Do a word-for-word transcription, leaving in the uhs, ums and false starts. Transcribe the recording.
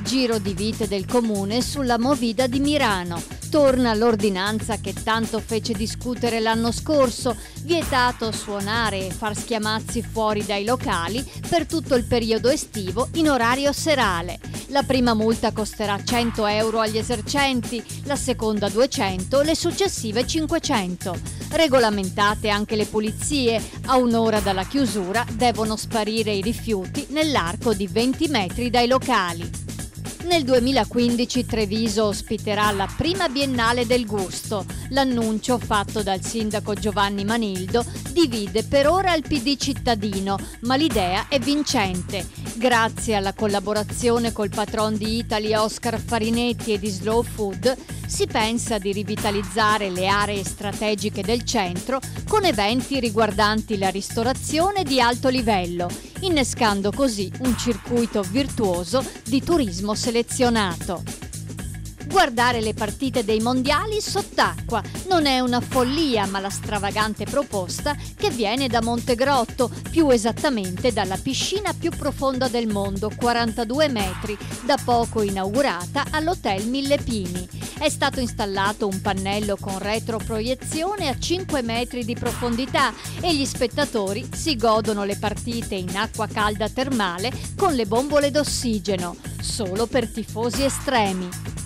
Giro di vite del comune sulla movida di Mirano. Torna l'ordinanza che tanto fece discutere l'anno scorso, vietato suonare e far schiamazzi fuori dai locali per tutto il periodo estivo in orario serale. La prima multa costerà cento euro agli esercenti, la seconda duecento, le successive cinquecento. Regolamentate anche le pulizie, a un'ora dalla chiusura devono sparire i rifiuti nell'arco di venti metri dai locali. Nel duemilaquindici Treviso ospiterà la prima Biennale del Gusto. L'annuncio fatto dal sindaco Giovanni Manildo divide per ora il P D cittadino, ma l'idea è vincente. Grazie alla collaborazione col patron di Italy Oscar Farinetti e di Slow Food, si pensa di rivitalizzare le aree strategiche del centro con eventi riguardanti la ristorazione di alto livello, innescando così un circuito virtuoso di turismo selezionato. Guardare le partite dei mondiali sott'acqua non è una follia, ma la stravagante proposta che viene da Montegrotto, più esattamente dalla piscina più profonda del mondo, quarantadue metri, da poco inaugurata all'Hotel Mille Pini. È stato installato un pannello con retroproiezione a cinque metri di profondità e gli spettatori si godono le partite in acqua calda termale con le bombole d'ossigeno, solo per tifosi estremi.